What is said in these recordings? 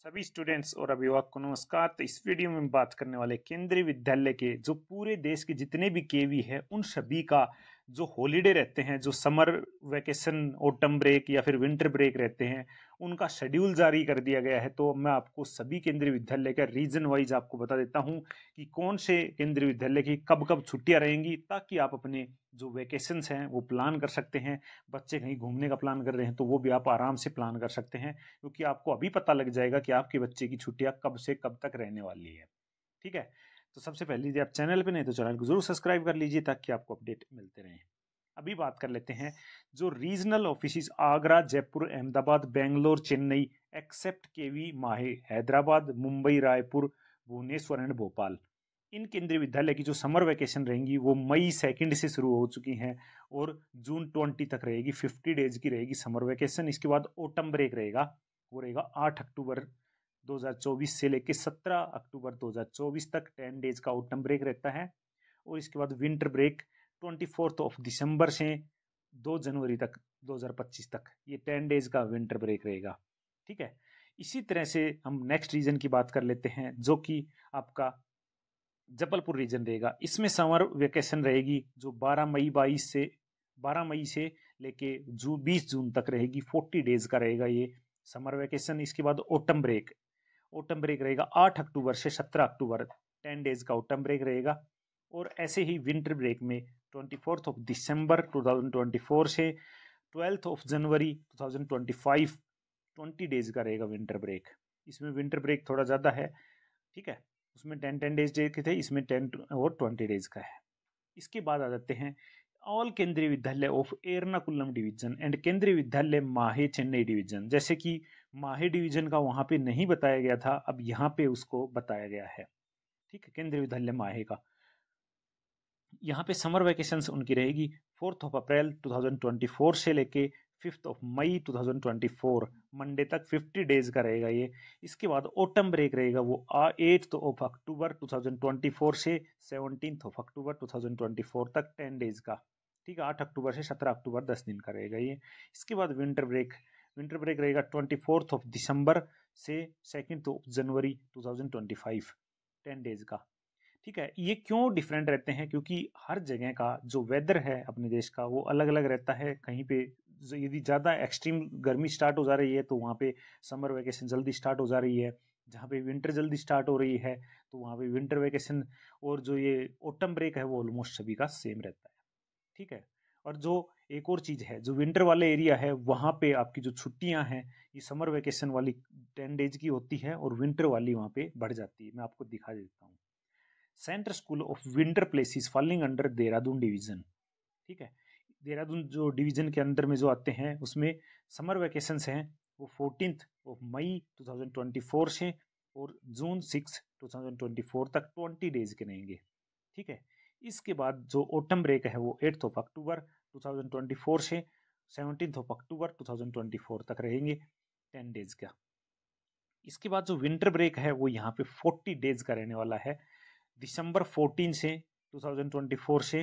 सभी स्टूडेंट्स और अभिभावक को नमस्कार। तो इस वीडियो में हम बात करने वाले केंद्रीय विद्यालय के जो पूरे देश के जितने भी केवी है उन सभी का जो हॉलीडे रहते हैं, जो समर वेकेशन, ऑटम ब्रेक या फिर विंटर ब्रेक रहते हैं, उनका शेड्यूल जारी कर दिया गया है। तो मैं आपको सभी केंद्रीय विद्यालय का रीजन वाइज आपको बता देता हूं कि कौन से केंद्रीय विद्यालय की कब कब छुट्टियां रहेंगी, ताकि आप अपने जो वेकेशंस हैं वो प्लान कर सकते हैं। बच्चे कहीं घूमने का प्लान कर रहे हैं तो वो भी आप आराम से प्लान कर सकते हैं, क्योंकि आपको अभी पता लग जाएगा कि आपके बच्चे की छुट्टियां कब से कब तक रहने वाली है। ठीक है, तो सबसे पहले यदि आप चैनल पे नहीं तो चैनल को जरूर सब्सक्राइब कर लीजिए ताकि आपको अपडेट मिलते रहें। अभी बात कर लेते हैं जो regional office Agra, Jaipur, Ahmedabad, Bangalore, Chennai, except KV, Mahe, Hyderabad, Mumbai, Raipur, Bhubaneswar and Bhopal. इन केंद्रीय विद्यालय की जो समर वैकेशन रहेंगी वो मई 2 से शुरू हो चुकी हैं और जून 20 तक रहेगी। 50 डेज की रहेगी समर वैकेशन। इसके बाद ऑटम ब्रेक रहेगा, वो रहेगा 8 अक्टूबर 2024 से लेकर 17 अक्टूबर 2024 तक। 10 डेज का ऑटम ब्रेक रहता है। और इसके बाद विंटर ब्रेक 24 दिसंबर से 2 जनवरी तक 2025 तक, ये 10 डेज का विंटर ब्रेक रहेगा। ठीक है, इसी तरह से हम नेक्स्ट रीजन की बात कर लेते हैं जो कि आपका जबलपुर रीजन रहेगा। इसमें समर वेकेशन रहेगी जो 12 मई से लेके 20 जून तक रहेगी। 40 डेज का रहेगा ये समर वेकेशन। इसके बाद ऑटम ब्रेक रहेगा 8 अक्टूबर से 17 अक्टूबर, 10 डेज का ऑटम ब्रेक रहेगा। और ऐसे ही विंटर ब्रेक में 24 दिसंबर 2024 से 12 जनवरी 2025, 20 डेज का रहेगा विंटर ब्रेक। इसमें विंटर ब्रेक थोड़ा ज़्यादा है। ठीक है, उसमें 10 डेज के थे, इसमें 10 और 20 डेज का है। इसके बाद आ जाते हैं ऑल केंद्रीय Vidyalaya of Ernakulam division and केंद्रीय विद्यालय माहे चेन्नई डिवीजन। जैसे कि माहे डिवीजन का वहां पे नहीं बताया गया था, अब यहाँ पे उसको बताया गया है। ठीक है, केंद्रीय विद्यालय माहे का यहाँ पे समर वैकेशंस उनकी रहेगी 4 अप्रैल 2024 से लेके 5 मई 2024 मंडे तक। 50 डेज का रहेगा ये। इसके बाद ऑटम ब्रेक रहेगा वो 8 अक्टूबर 2024 से 17 अक्टूबर 2024 तक, 10 डेज का। ठीक है, 8 अक्टूबर से 17 अक्टूबर 10 दिन का रहेगा ये। इसके बाद विंटर ब्रेक रहेगा 24 दिसंबर से 2 जनवरी 2025, 10 डेज का। ठीक है, ये क्यों डिफरेंट रहते हैं? क्योंकि हर जगह का जो वेदर है अपने देश का वो अलग अलग रहता है। कहीं पे यदि ज़्यादा एक्सट्रीम गर्मी स्टार्ट हो जा रही है तो वहाँ पे समर वेकेशन जल्दी स्टार्ट हो जा रही है। जहाँ पे विंटर जल्दी स्टार्ट हो रही है तो वहाँ पे विंटर वेकेशन और जो ये ऑटम ब्रेक है वो ऑलमोस्ट सभी का सेम रहता है। ठीक है, और जो एक और चीज़ है, जो विंटर वाले एरिया है वहाँ पे आपकी जो छुट्टियाँ हैं ये समर वेकेशन वाली 10 डेज की होती है और विंटर वाली वहाँ पे बढ़ जाती है। मैं आपको दिखा देता हूँ। Central school of winter places falling under Dehradun division. ठीक है, देहरादून जो डिवीजन के अंदर में जो आते हैं उसमें समर वैकेशंस हैं वो 14 मई 2024 से और जून 6 2024 तक 20 डेज के रहेंगे। ठीक है, इसके बाद जो ऑटम ब्रेक है वो 8 अक्टूबर 2024 से 17 अक्टूबर 2024 तक रहेंगे, 10 डेज का। इसके बाद जो विंटर ब्रेक है वो यहाँ पे 40 डेज का रहने वाला है। दिसंबर 14 से 2024 से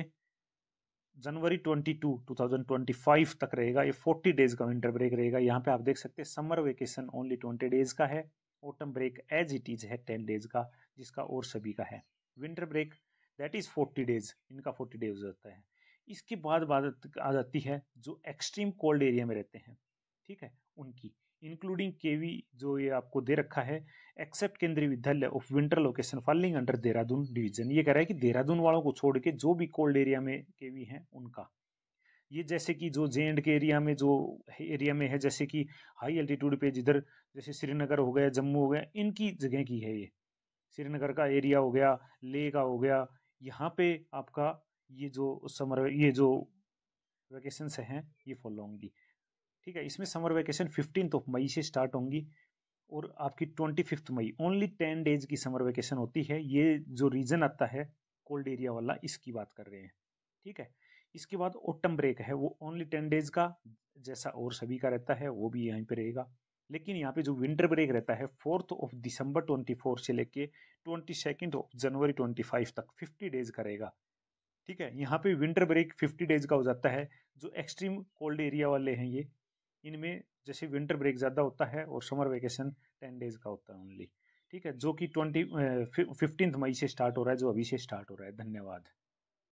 जनवरी 22 2025 तक रहेगा। ये 40 डेज का विंटर ब्रेक रहेगा। यहाँ पे आप देख सकते हैं समर वेकेशन ओनली 20 डेज का है, autumn break as it is है 10 डेज का, जिसका और सभी का है। Winter break that is 40 days, इनका 40 डेज होता है। इसके बाद बात आ जाती है जो एक्सट्रीम कोल्ड एरिया में रहते हैं, ठीक है, उनकी इंक्लूडिंग केवी जो ये आपको दे रखा है, except Kendriya Vidyalaya of winter location falling under Dehradun division. ये कह रहा है कि देहरादून वालों को छोड़ के जो भी कोल्ड एरिया में केवी हैं उनका, ये जैसे कि जो जे एंड के एरिया में जो एरिया में है, जैसे कि हाई एल्टीट्यूड पे जिधर जैसे श्रीनगर हो गया, जम्मू हो गया, इनकी जगह की है ये। श्रीनगर का एरिया हो गया, लेह का हो गया, यहाँ पे आपका ये जो समर ये जो वैकेशंस हैं ये फॉलो होंगी। ठीक है, इसमें समर वैकेशन 15 मई से स्टार्ट होंगी और आपकी 25 मई, ओनली 10 डेज की समर वैकेशन होती है। ये जो रीजन आता है कोल्ड एरिया वाला, इसकी बात कर रहे हैं। ठीक है, इसके बाद ऑटम ब्रेक है वो ओनली 10 डेज का, जैसा और सभी का रहता है वो भी यहीं पे रहेगा। लेकिन यहाँ पे जो विंटर ब्रेक रहता है 4 दिसंबर 24 से लेके 22 जनवरी 25 तक, 50 डेज का रहेगा। ठीक है, यहाँ पे विंटर ब्रेक 50 डेज का हो जाता है। जो एक्सट्रीम कोल्ड एरिया वाले हैं ये, इनमें जैसे विंटर ब्रेक ज़्यादा होता है और समर वेकेशन 10 डेज का होता है ओनली। ठीक है, जो कि 15 मई से स्टार्ट हो रहा है, जो अभी से स्टार्ट हो रहा है। धन्यवाद।